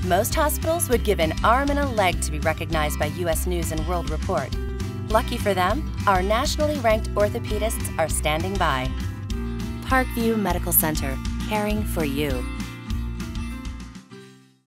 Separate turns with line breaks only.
Most hospitals would give an arm and a leg to be recognized by U.S. News & World Report. Lucky for them, our nationally ranked orthopedists are standing by. Parkview Medical Center, caring for you.